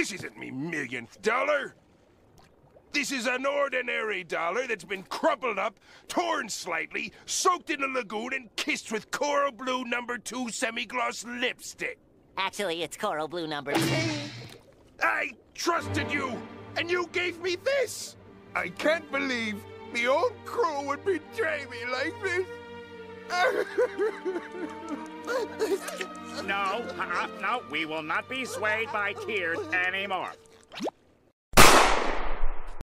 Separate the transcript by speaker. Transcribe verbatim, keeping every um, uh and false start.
Speaker 1: This isn't me millionth dollar. This is an ordinary dollar that's been crumpled up, torn slightly, soaked in a lagoon, and kissed with coral blue number two semi-gloss lipstick.
Speaker 2: Actually, it's coral blue number two.
Speaker 1: I trusted you, and you gave me this! I can't believe the old crew would betray me like this.
Speaker 3: No, uh, no, we will not be swayed by tears anymore.